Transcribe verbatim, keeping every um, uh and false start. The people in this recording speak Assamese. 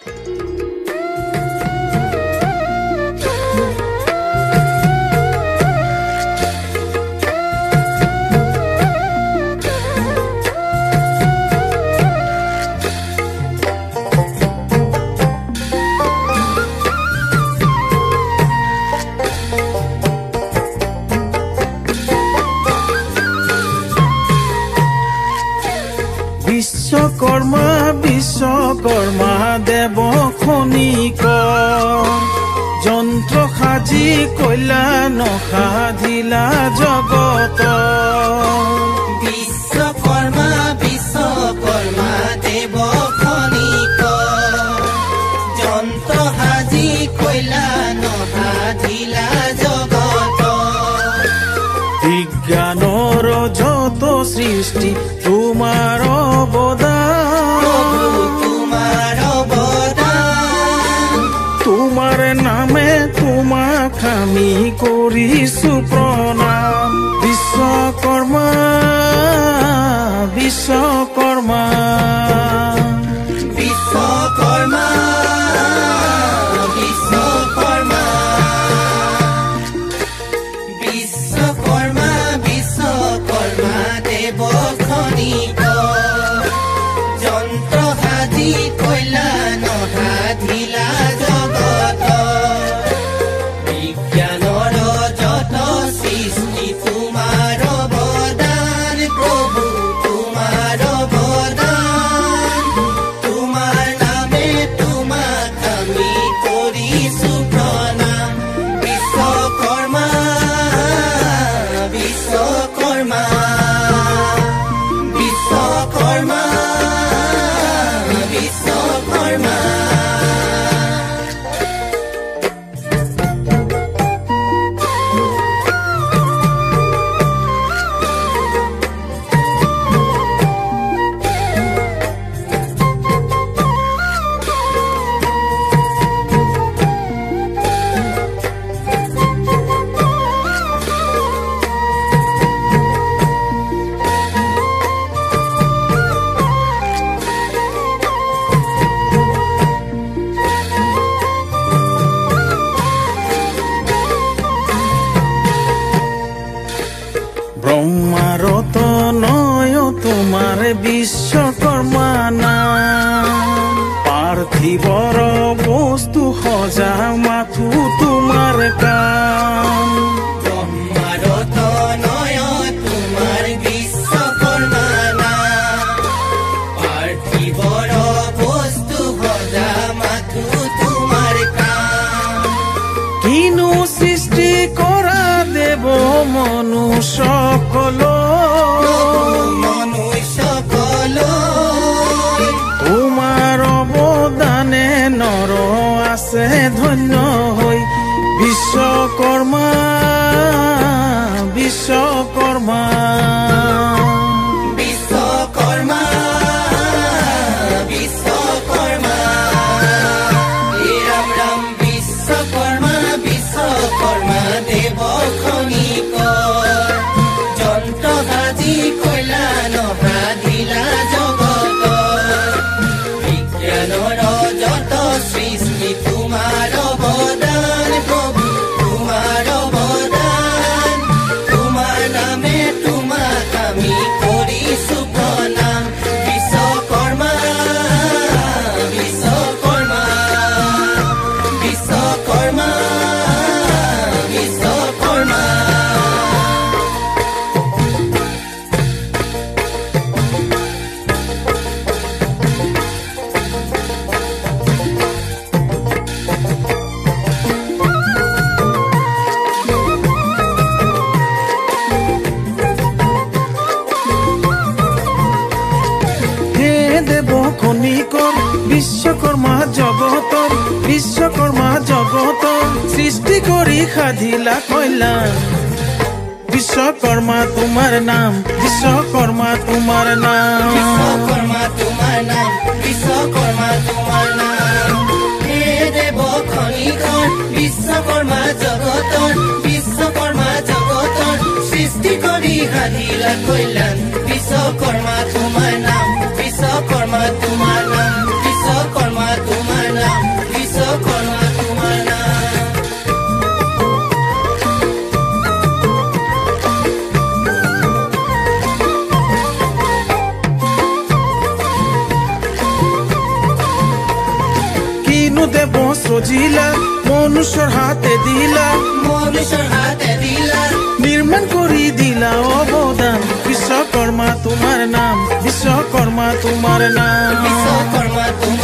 বিশ্বকর্মা বিশ্বকর্মা দেব খনিক যন্ত্র সাজি কইলা নসাধিলা জগত বিশ্বকর্মা বিশ্বকর্মা দেব খনিক যন্ত্র সাজি কইলা নসাধিলা জগত বিজ্ঞানৰ যত সৃষ্টি তোমাৰ অবদান তোমাৰ অবদান তোমাৰ নামে তোমাক আমি কৰিছো প্ৰণাম বিশ্বকৰ্মা বিশ্বকৰ্মা বিশ্বকৰ্মা বিশ্বকৰ্মা বিশ্বকৰ্মা বিশ্বকৰ্মা দেৱ খনিক যন্ত্ৰ সাজি কইলা নসাধিলা জগত বিজ্ঞানৰ যত সৃষ্টি তোমাৰ অৱদান প্ৰভু তোমাৰ অৱদান তোমাৰ নামে তোমাক আমি কৰিছো প্ৰণাম বিশ্বকৰ্মা বিশ্বকৰ্মা বিশ্বকৰ্মা বিশ্বকৰ্মা ব্ৰহ্মাৰত নয় তোমাৰ বিশ্বকৰ্মা নাম পাৰ্থিৱৰ বস্তু সজা মাথো তোমাৰ কাম ব্ৰহ্মাৰত নয় তোমাৰ বিশ্বকৰ্মা নাম পাৰ্থিৱৰ বস্তু সজা মাথো তোমাৰ কাম কিনো সৃষ্টি কৰা দেৱ মনুষ্যকল মনুষ্যকল তোমাৰ অৱদানে নৰ আছে ধন্য হৈ বিশ্বকৰ্মা বিশ্বকৰ্মা বিশ্বকৰ্মা বিশ্বকৰ্মা হে ৰাম ৰাম বিশ্বকৰ্মা বিশ্বকৰ্মা দেৱ খনিক যন্ত্ৰ সাজি কইলা নসাধিলা জগত বিজ্ঞানৰ যত সৃষ্টি তোমাৰ অৱদান প্ৰভু তোমাৰ অৱদান তোমাৰ নামে তোমাক আমি কৰিছো প্ৰণাম বিশ্বকৰ্মা বিশ্বকৰ্মা বিশ্বকৰ্মা বিশ্বকৰ্মা হে দেৱ খনিকৰ বিশ্বকৰ্মা জগতৰ বিশ্বকৰ্মা জগতৰ সৃষ্টি কৰি সাধিলা কল্যাণ বিশ্বকৰ্মা তোমাৰ নাম বিশ্বকৰ্মা তোমাৰ নাম বিশ্বকৰ্মা তোমাৰ নাম বিশ্বকৰ্মা তোমাৰ নাম হে দেৱ খনিকৰ বিশ্বকৰ্মা জগতৰ বিশ্বকৰ্মা জগতৰ সৃষ্টি কৰি সাধিলা কল্যাণ বিশ্বকৰ্মা তোমাৰ নাম বিশ্বকৰ্মা তোমাৰ নাম বিশ্বকৰ্মা তোমাৰ নাম সজিলা মনুষ্যৰ হাতে দিলা মনুষ্যৰ হাতে দিলা নিৰ্মাণ কৰি দিলা অৱদান বিশ্বকৰ্মা তোমাৰ নাম বিশ্বকৰ্মা তোমাৰ নাম বিশ্বকৰ্মা তোমাৰ